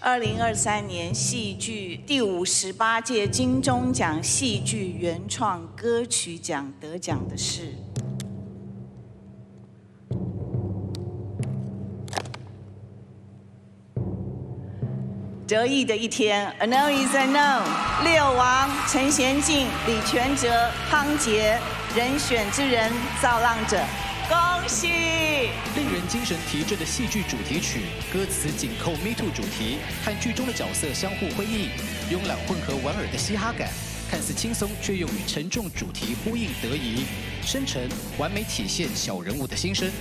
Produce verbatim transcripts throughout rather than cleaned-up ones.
二零二三年戏剧第五十八届金钟奖戏剧原创歌曲奖得奖的是得意的一天 ，A No Is a No， 六王、陈贤进、李全哲、汤杰，人选之人造浪者，恭喜！ 令人精神提振的戏剧主题曲，歌词紧扣 Me Too 主题，和剧中的角色相互辉映，慵懒混合莞尔的嘻哈感，看似轻松却又与沉重主题呼应得宜，深沉完美体现小人物的心声。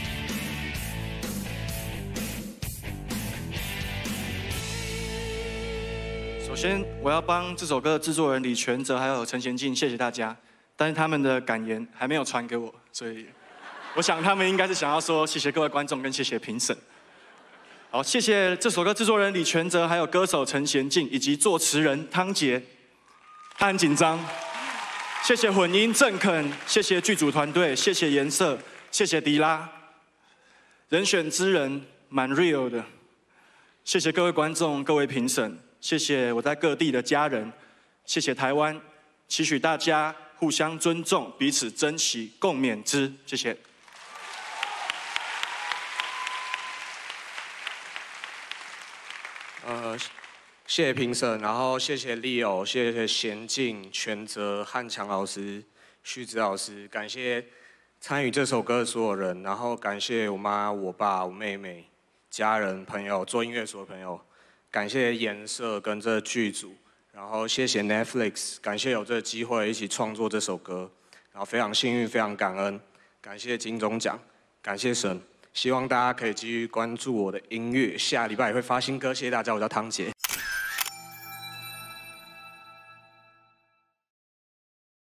首先，我要帮这首歌的制作人李全哲还有陈贤进，谢谢大家。但是他们的感言还没有传给我，所以我想他们应该是想要说谢谢各位观众跟谢谢评审。好，谢谢这首歌制作人李全哲，还有歌手陈贤进以及作词人汤杰，他很紧张。谢谢混音郑肯，谢谢剧组团队，谢谢颜色，谢谢迪拉。人选之人蛮 real 的，谢谢各位观众、各位评审。 谢谢我在各地的家人，谢谢台湾，期许大家互相尊重，彼此珍惜，共勉之。谢谢。 呃，谢谢评审，然后谢谢 Leo， 谢谢贤进、全哲、汉强老师、旭子老师，感谢参与这首歌的所有人，然后感谢我妈、我爸、我妹妹、家人、朋友，做音乐所有朋友。 感谢颜色跟这剧组，然后谢谢 Netflix， 感谢有这个机会一起创作这首歌，然后非常幸运，非常感恩，感谢金钟奖，感谢神，希望大家可以继续关注我的音乐，下礼拜也会发新歌，谢谢大家，我叫汤杰。